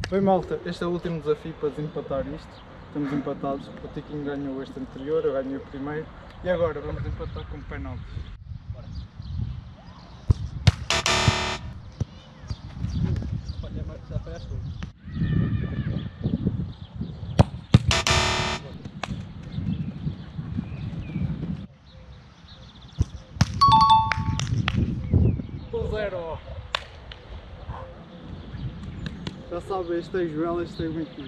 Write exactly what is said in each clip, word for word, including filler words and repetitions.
Bem malta, este é o último desafio para desempatar isto. Estamos empatados, o Tiquinho ganhou este anterior, eu ganhei o primeiro e agora vamos empatar com penaltis. Já foi às tuas. Zero. Já sabe, este é Joel, este é o Benfica.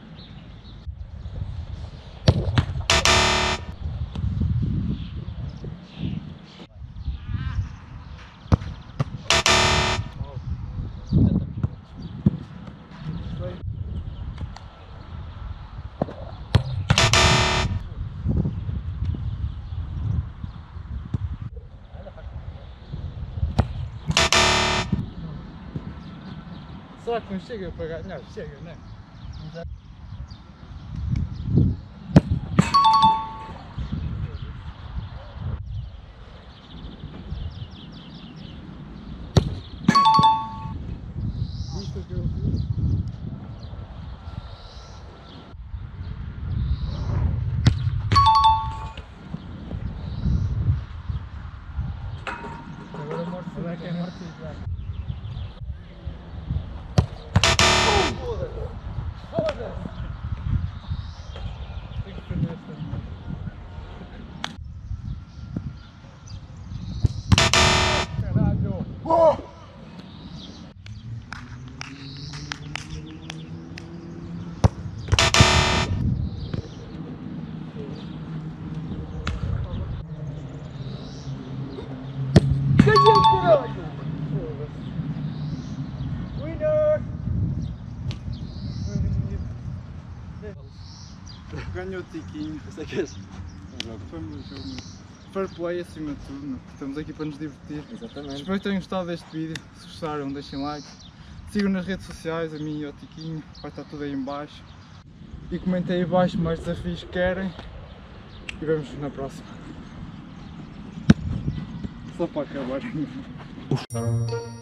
Será que não chega para ganhar? Chega, não é? Isto que eu fiz. Agora morte, será que é morte já? Foda-se! Tem que defender esta merda. Caralho! Oh! Ganhei, caralho! Foda-se! Winner! Ganhou o Tiquinho. Sei que és. Foi um jogo. Fair play acima de tudo, não? Estamos aqui para nos divertir. Exatamente. Espero que tenham gostado deste vídeo. Se gostaram, deixem like. Sigam nas redes sociais, a mim e ao Tiquinho. Vai estar tudo aí em baixo. E comentem aí em baixo mais desafios que querem. E vemos na próxima. Só para acabar.